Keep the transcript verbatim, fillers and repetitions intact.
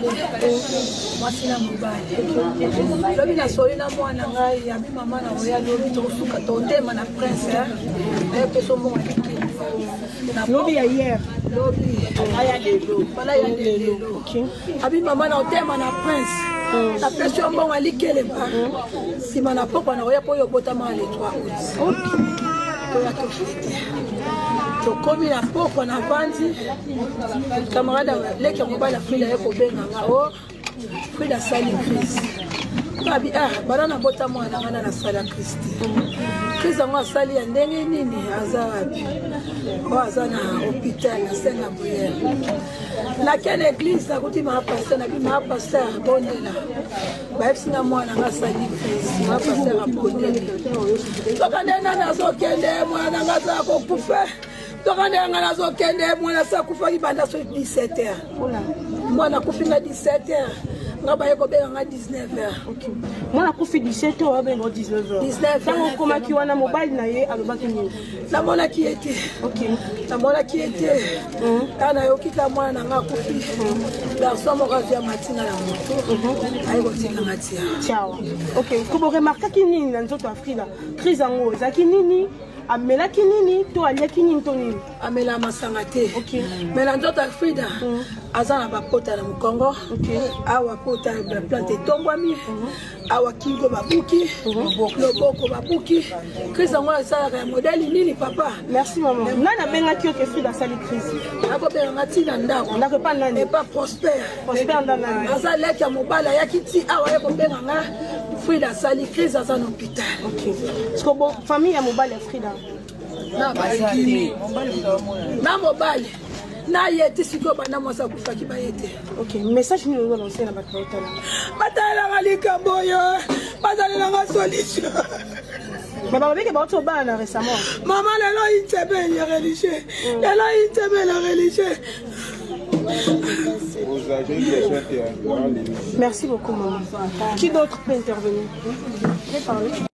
mwasi na mobali lobi nasoli na mwana ngai yabi mama na oya lobi tosuka tondema na prince epeso mbongo lobi ya hier lobi aya lelo bala ya lelo abi mama na otema na prince na peso mbongo alikelema sima na pokwa na oya po yo botama le trois août toya tofete tokomi na pokwa na vandi camarade leki mobali Frida ye kobenganga o Frida sali crise babi ah bana na bota mwana ngana na sala Christ crise yango asali ya ndenge nini aza wapi o aza na hôpital na Saint Gabriel nakende église akuti ma pasteur na bi ma pasteur bondela bayebisi na mwana nga sali crise ma pasteur abondela tokandena nazokende mwana nga aza kokufa tokandena nazokende mwana sa kufaki banda so dix-sept heures mwana kufinga dix-sept heures nga baye kobenga nga dix-neuf heures mwana kufi dix-sept heures abenga dix-neuf heures dix-neuf tango komaki wana mobile na ye alobaki nini namonaki ye te namonaki ye te kana nayokika mwana nga kufi garçon moko azwi ya matinga na moto aye kotikanga tia ciao ok kobo remarkaki nini na nzoto ya Frida crise yango ezalaki nini amelaki nini to aliaki nini to nini amela masanga te mais na nzoto ya Frida aza na bapota na mokongo awa pota na plante etombwami awa kingo babuki loboko babuki crise yango esalaka ya modele nini papa merci mama nani abengaki yo ke Frida asali crise akobenganga ntina ndako ndako epa nani epa prospère prospère ndanani aza leki ya mobali ayaki ti awa ye kobenganga Frida asali crise aza na hôpital parce bo famille ya mobali ya Frida na basali na mobali na ye ti sikoyo bana mwasi akufaki baye te ok message nini ozo lancer na bato baotala batalelanga likambo oyo batalelanga solution baba babeke baoti obana na récemment mama lelo intebe ya religieux lelo intebe la religieux. Merci beaucoup maman. Qui d'autre peut intervenir? Je vais parler.